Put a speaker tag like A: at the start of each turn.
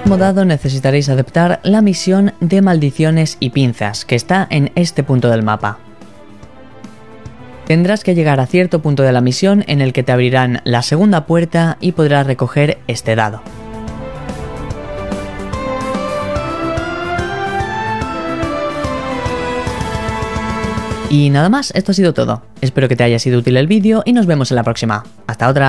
A: mismo dado necesitaréis aceptar la misión de maldiciones y pinzas, que está en este punto del mapa. Tendrás que llegar a cierto punto de la misión en el que te abrirán la segunda puerta y podrás recoger este dado. Y nada más, esto ha sido todo. Espero que te haya sido útil el vídeo y nos vemos en la próxima. ¡Hasta otra!